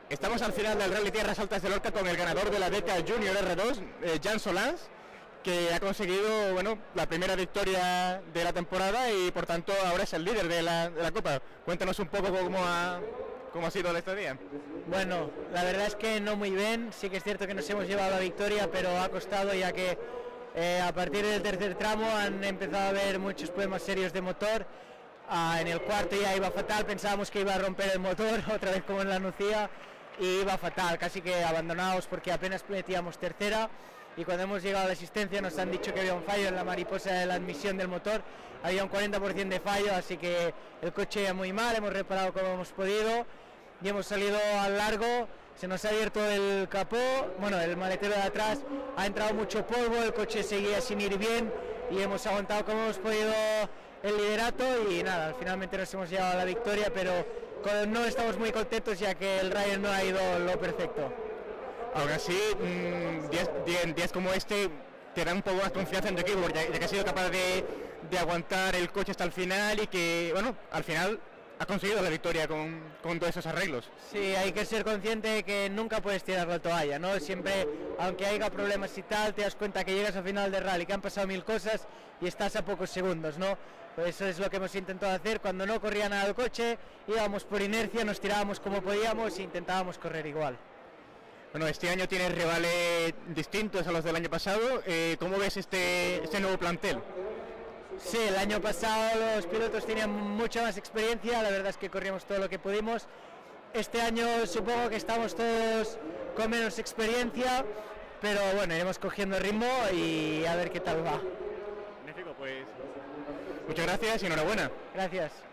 Estamos al final del Rally Tierras Altas de Lorca con el ganador de la beca Junior R2, Jan Solans, que ha conseguido, bueno, la primera victoria de la temporada y por tanto ahora es el líder de la Copa. Cuéntanos un poco cómo ha sido la estadía. Bueno, la verdad es que no muy bien, sí que es cierto que nos hemos llevado la victoria, pero ha costado, ya que a partir del tercer tramo han empezado a haber muchos problemas serios de motor. En el cuarto ya iba fatal, pensábamos que iba a romper el motor, otra vez como en la Nucía, y iba fatal, casi que abandonados porque apenas metíamos tercera, y cuando hemos llegado a la asistencia nos han dicho que había un fallo en la mariposa de la admisión del motor, había un 40% de fallo, así que el coche iba muy mal, hemos reparado como hemos podido y hemos salido al largo. Se nos ha abierto el capó, bueno, el maletero de atrás, ha entrado mucho polvo, el coche seguía sin ir bien y hemos aguantado como hemos podido el liderato y nada, finalmente nos hemos llevado a la victoria, pero no estamos muy contentos ya que el Ryder no ha ido lo perfecto. Aún así, días como este te dan un poco más confianza en tu equipo, ya que has sido capaz de aguantar el coche hasta el final y que, bueno, al final ha conseguido la victoria con todos esos arreglos. Sí, hay que ser consciente de que nunca puedes tirar la toalla, ¿no? Siempre, aunque haya problemas y tal, te das cuenta que llegas al final del rally, que han pasado 1000 cosas y estás a pocos segundos, ¿no? Pues eso es lo que hemos intentado hacer. Cuando no corría nada el coche, íbamos por inercia, nos tirábamos como podíamos e intentábamos correr igual. Bueno, este año tienes rivales distintos a los del año pasado. ¿Cómo ves este nuevo plantel? Sí, el año pasado los pilotos tenían mucha más experiencia, la verdad es que corrimos todo lo que pudimos. Este año supongo que estamos todos con menos experiencia, pero bueno, iremos cogiendo ritmo y a ver qué tal va. Magnífico, pues muchas gracias y enhorabuena. Gracias.